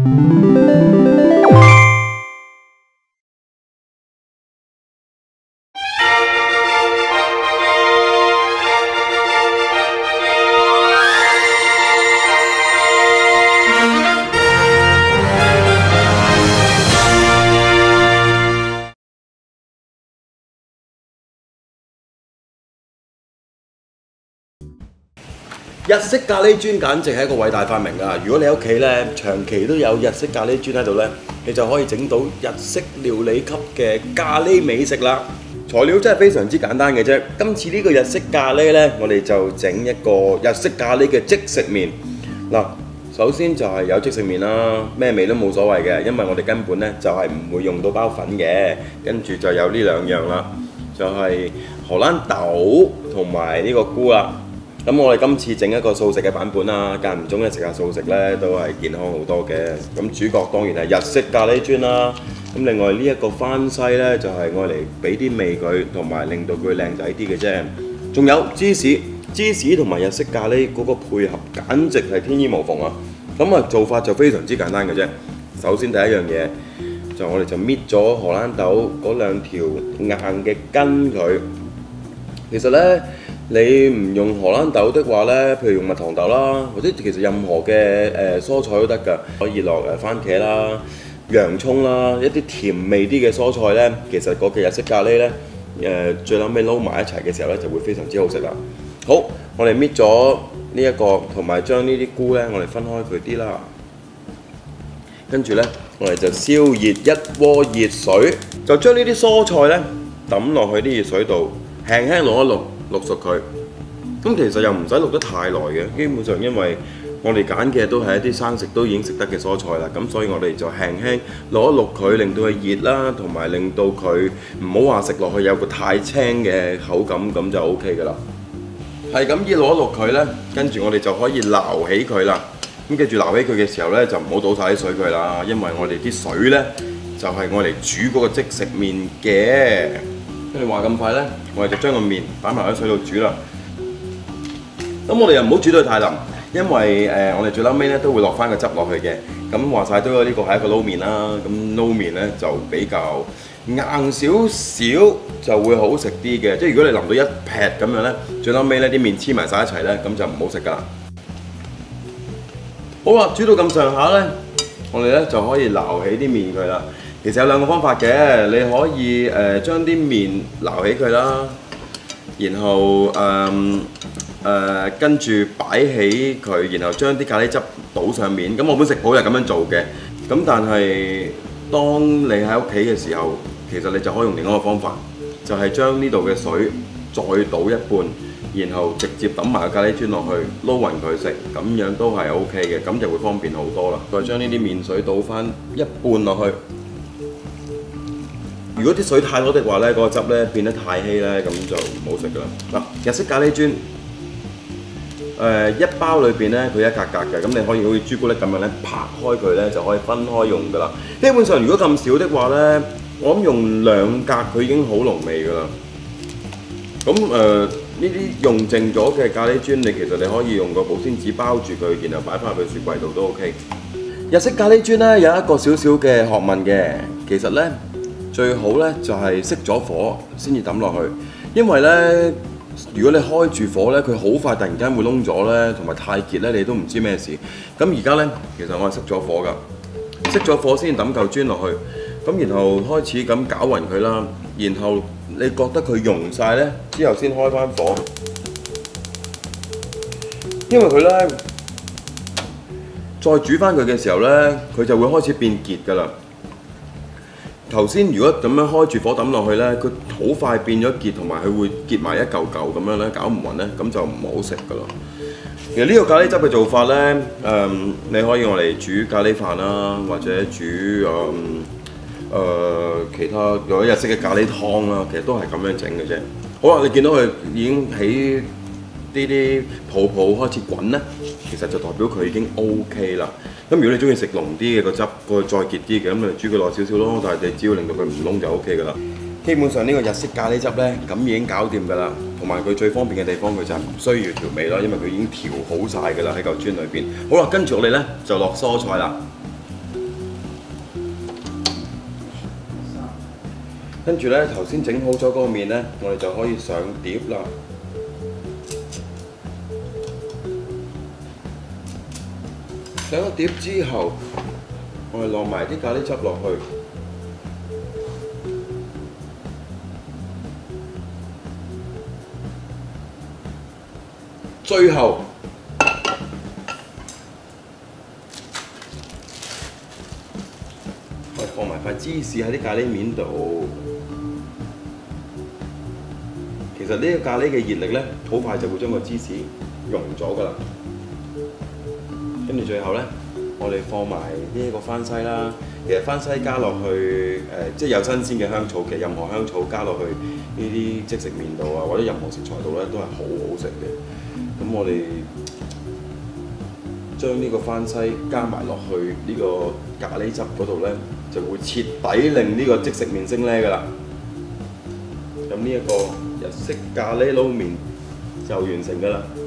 日式咖喱磚簡直係一個偉大發明啊！如果你屋企咧長期都有日式咖喱磚喺度咧，你就可以整到日式料理級嘅咖喱美食啦。材料真係非常之簡單嘅啫。今次呢個日式咖喱咧，我哋就整一個日式咖喱嘅即食麵。嗱，首先就係有即食麵啦，咩味都冇所謂嘅，因為我哋根本咧就係唔會用到包粉嘅。跟住就有呢兩樣啦，就係荷蘭豆同埋呢個菇啦。咁我哋今次整一個素食嘅版本啦，間唔中咧食下素食咧都係健康好多嘅。咁主角當然係日式咖喱磚啦。咁另外呢一個番西咧就係愛嚟俾啲味佢，同埋令到佢靚仔啲嘅啫。仲有芝士同埋日式咖喱嗰個配合簡直係天衣無縫啊！咁啊做法就非常之簡單嘅啫。首先第一樣嘢就我哋就搣咗荷蘭豆嗰兩條硬嘅根佢。其實咧〜你唔用荷蘭豆的話咧，譬如用蜜糖豆啦，或者其實任何嘅蔬菜都得㗎，可以落番茄啦、洋葱啦，一啲甜味啲嘅蔬菜咧，其實個嘅日式咖喱咧，最後尾撈埋一齊嘅時候咧，就會非常之好食啦。好，我哋搣咗呢一個，同埋將呢啲菇咧，我哋分開佢啲啦。跟住咧，我哋就燒熱一鍋熱水，就將呢啲蔬菜咧抌落去啲熱水度，輕輕淥一淥。淥熟佢，咁其實又唔使淥得太耐嘅，基本上因為我哋揀嘅都係一啲生食都已經食得嘅蔬菜啦，咁所以我哋就輕輕淥一淥佢，令到佢熱啦，同埋令到佢唔好話食落去有個太青嘅口感，咁就 O K 㗎啦。係咁淥一淥佢咧，跟住我哋就可以撈起佢啦。咁記住撈起佢嘅時候咧，就唔好倒晒啲水佢啦，因為我哋啲水咧就係愛嚟煮嗰個即食麵嘅。你話咁快咧，我哋就將個麵擺埋喺水度煮啦。咁我哋又唔好煮到太腍，因為我哋最撈尾咧都會落翻個汁落去嘅。咁話晒都呢個係一個撈麵啦。咁撈麵咧就比較硬少少，就會好食啲嘅。即係如果你淋到一劈咁樣咧，最撈尾咧啲麵黐埋晒一齊咧，咁就唔好食噶啦。好啦，煮到咁上下咧，我哋咧就可以撈起啲麵佢啦。其實有兩個方法嘅，你可以將啲麵撈起佢啦，然後跟住擺起佢，然後將啲咖喱汁倒上面。咁我本食譜係咁樣做嘅，咁但係當你喺屋企嘅時候，其實你就可以用另一個方法，就係將呢度嘅水再倒一半，然後直接抌埋個咖喱磚落去，撈勻佢食，咁樣都係 OK 嘅，咁就會方便好多啦。再將呢啲麵水倒翻一半落去。如果啲水太多的話咧，嗰個汁咧變得太稀咧，咁就唔好食噶啦。嗱，日式咖喱磚，一包裏邊咧佢一格格嘅，咁你可以好似朱古力咁樣咧拍開佢咧就可以分開用噶啦。基本上如果咁少的話咧，我諗用兩格佢已經好濃味噶啦。咁呢啲用剩咗嘅咖喱磚，其實你可以用個保鮮紙包住佢，然後擺翻入去雪櫃度都 OK。日式咖喱磚咧有一個少少嘅學問嘅，其實咧。最好咧就係熄咗火先至抌落去，因為咧如果你開住火咧，佢好快突然間會燶咗咧，同埋太結咧，你都唔知咩事。咁而家咧，其實我係熄咗火㗎，熄咗火先抌嚿磚落去，咁然後開始咁攪勻佢啦，然後你覺得佢溶晒咧，之後先開翻火，因為佢咧再煮翻佢嘅時候咧，佢就會開始變結㗎啦。頭先如果咁樣開住火抌落去咧，佢好快變咗結，同埋佢會結埋一嚿嚿咁樣咧，搞唔勻咧，咁就唔好食噶咯。其實呢個咖喱汁嘅做法咧，你可以用嚟煮咖喱飯啦，或者煮其他有日式嘅咖喱湯啦，其實都係咁樣整嘅啫。好啦，你見到佢已經起啲泡泡開始滾咧，其實就代表佢已經 OK 啦。咁如果你中意食濃啲嘅個汁，個再結啲嘅，咁你煮佢耐少少咯。但係你只要令到佢唔燶就 OK 噶啦。基本上呢個日式咖喱汁咧，咁已經搞掂㗎啦。同埋佢最方便嘅地方，佢就係唔需要調味啦，因為佢已經調好晒㗎啦喺嚿磚裏邊。好啦，跟住我哋咧就落蔬菜啦。 跟住咧，頭先整好咗嗰個麵咧，我哋就可以上碟啦。上咗碟之後，我哋落埋啲咖喱汁落去。最後我哋放埋塊芝士喺啲咖喱面度。其實呢個咖喱嘅熱力咧，好快就會將個芝士溶咗㗎啦。跟住最後咧，我哋放埋呢一個番西啦。其實番西加落去即係有新鮮嘅香草，其實任何香草加落去呢啲即食麵度啊，或者任何食材度咧，都係好好食嘅。咁我哋將呢個番西加埋落去呢個咖喱汁嗰度咧，就會徹底令呢個即食麵升呢㗎啦。咁呢一個日式咖喱撈麵就完成㗎啦〜